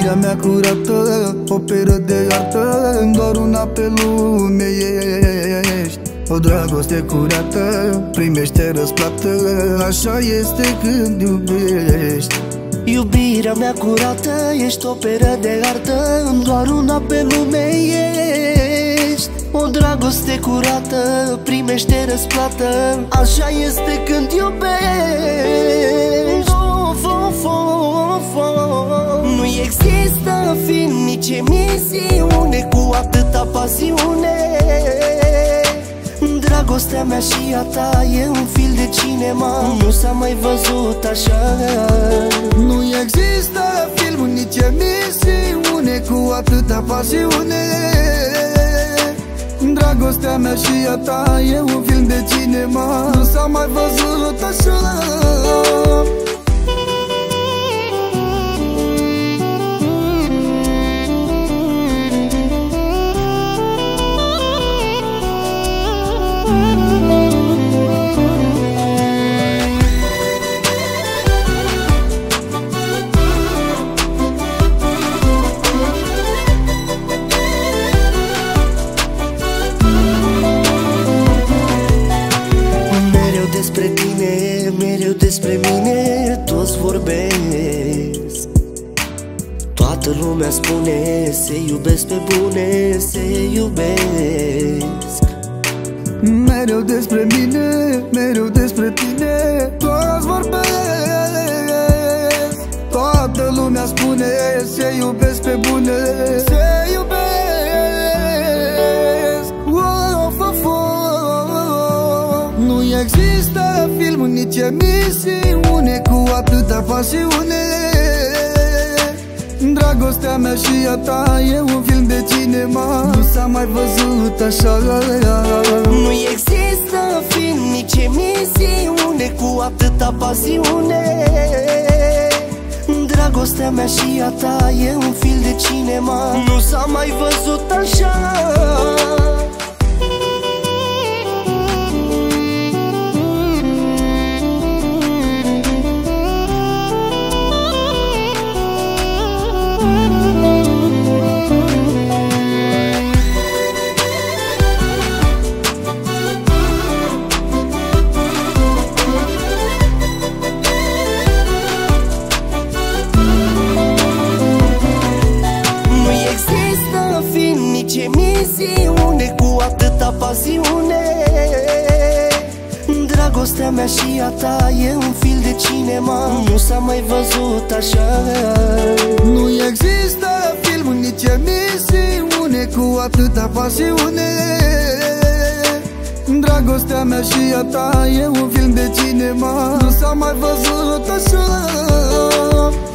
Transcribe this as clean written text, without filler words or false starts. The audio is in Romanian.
Iubirea mea curată, operă de artă, doar una pe lume ești. O dragoste curată, primește răsplată, așa este când iubești. Iubirea mea curată, ești operă de artă, doar una pe lume ești. O dragoste curată, primește răsplată, așa este când iubești. Nu există film, nici emisiune cu atâta pasiune. Dragostea mea și a ta e un film de cinema, nu s-a mai văzut așa. Nu există film, nici emisiune cu atâta pasiune. Dragostea mea și a ta e un film de cinema, nu s-a mai văzut așa. Despre tine, mereu despre mine toți vorbesc. Toată lumea spune, se iubesc pe bune, se iubesc. Mereu despre mine, mereu despre tine toți vorbesc. Toată lumea spune, se iubesc pe bune, se iubesc. Nu există film, nici emisiune cu atâta pasiune. Dragostea mea și a ta e un film de cinema, nu s-a mai văzut așa. Nu există film, nici emisiune cu atâta pasiune. Dragostea mea și a ta e un film de cinema, nu s-a mai văzut așa. Emisiune cu atâta pasiune. Dragostea mea și a ta e un film de cinema, nu s-a mai văzut așa. Nu există film, nici emisiune cu atâta pasiune. Dragostea mea și a ta e un film de cinema, nu s-a mai văzut așa.